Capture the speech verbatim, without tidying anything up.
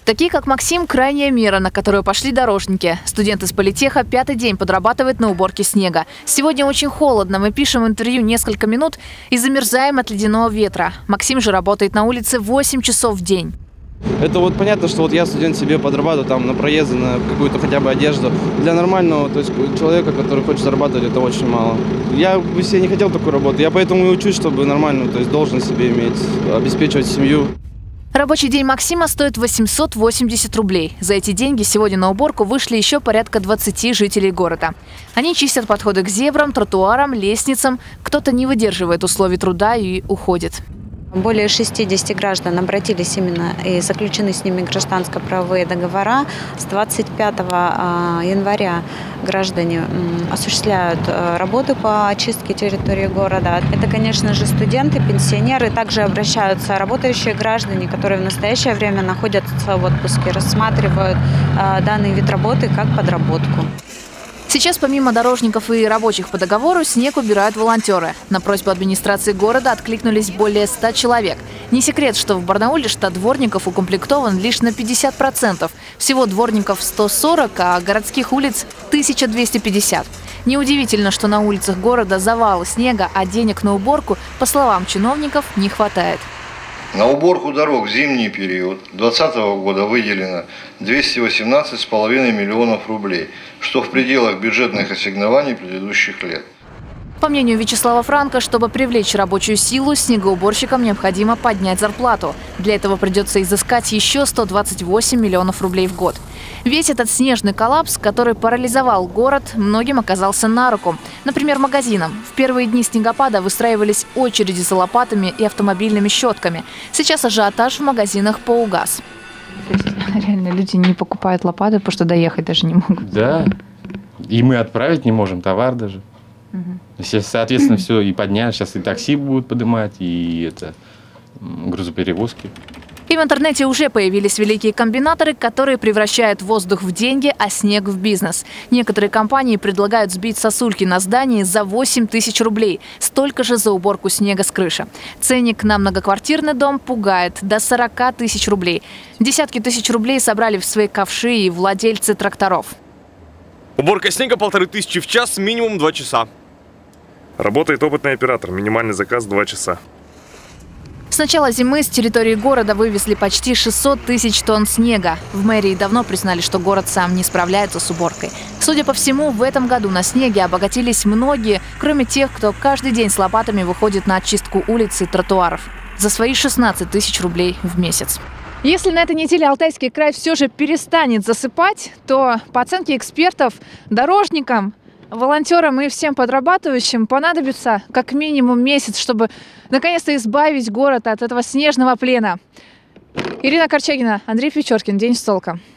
Такие, как Максим, крайняя мера, на которую пошли дорожники. Студент из политеха пятый день подрабатывает на уборке снега. Сегодня очень холодно. Мы пишем интервью несколько минут и замерзаем от ледяного ветра. Максим же работает на улице восемь часов в день. Это вот понятно, что вот я студент себе подрабатываю там на проезды, на какую-то хотя бы одежду. Для нормального, то есть человека, который хочет зарабатывать, это очень мало. Я бы себе не хотел такую работу. Я поэтому и учусь, чтобы нормальную, то есть должность себе иметь, обеспечивать семью. Рабочий день Максима стоит восемьсот восемьдесят рублей. За эти деньги сегодня на уборку вышли еще порядка двадцати жителей города. Они чистят подходы к зебрам, тротуарам, лестницам. Кто-то не выдерживает условий труда и уходит. Более шестидесяти граждан обратились именно и заключены с ними гражданско-правовые договора. С двадцать пятого января граждане осуществляют работы по очистке территории города. Это, конечно же, студенты, пенсионеры. Также обращаются работающие граждане, которые в настоящее время находятся в отпуске, рассматривают данный вид работы как подработку. Сейчас помимо дорожников и рабочих по договору снег убирают волонтеры. На просьбу администрации города откликнулись более ста человек. Не секрет, что в Барнауле штат дворников укомплектован лишь на пятьдесят процентов. Всего дворников сто сорок, а городских улиц тысяча двести пятьдесят. Неудивительно, что на улицах города завалы снега, а денег на уборку, по словам чиновников, не хватает. На уборку дорог в зимний период две тысячи двадцатого года выделено двести восемнадцать с половиной миллионов рублей, что в пределах бюджетных ассигнований предыдущих лет. По мнению Вячеслава Франка, чтобы привлечь рабочую силу, снегоуборщикам необходимо поднять зарплату. Для этого придется изыскать еще сто двадцать восемь миллионов рублей в год. Весь этот снежный коллапс, который парализовал город, многим оказался на руку. Например, магазинам. В первые дни снегопада выстраивались очереди за лопатами и автомобильными щетками. Сейчас ажиотаж в магазинах поугас. То есть реально люди не покупают лопаты, потому что доехать даже не могут. Да. И мы отправить не можем товар даже. Угу. Соответственно, все и поднять. Сейчас и такси будут поднимать, и это грузоперевозки. И в интернете уже появились великие комбинаторы, которые превращают воздух в деньги, а снег в бизнес. Некоторые компании предлагают сбить сосульки на здании за восемь тысяч рублей. Столько же за уборку снега с крыши. Ценник на многоквартирный дом пугает – до сорока тысяч рублей. Десятки тысяч рублей собрали в свои ковши и владельцы тракторов. Уборка снега полторы тысячи в час, минимум два часа. Работает опытный оператор, минимальный заказ два часа. С начала зимы с территории города вывезли почти шестьсот тысяч тонн снега. В мэрии давно признали, что город сам не справляется с уборкой. Судя по всему, в этом году на снеге обогатились многие, кроме тех, кто каждый день с лопатами выходит на очистку улиц и тротуаров. За свои шестнадцать тысяч рублей в месяц. Если на этой неделе Алтайский край все же перестанет засыпать, то, по оценке экспертов, дорожникам, волонтерам и всем подрабатывающим понадобится как минимум месяц, чтобы наконец-то избавить город от этого снежного плена. Ирина Корчагина, Андрей Печоркин. День с толком.